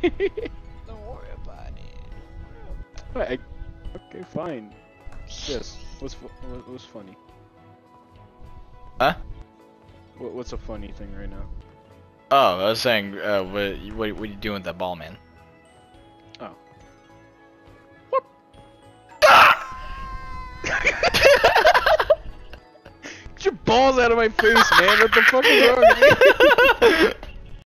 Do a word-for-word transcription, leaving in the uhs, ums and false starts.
Don't worry about it. Right, I, okay, fine. Yes. What's fu what, what's funny? Huh? What, what's a funny thing right now? Oh, I was saying, uh, what, what, what are you doing with that ball, man? Oh. Get your balls out of my face, man! What the fuck is wrong with you?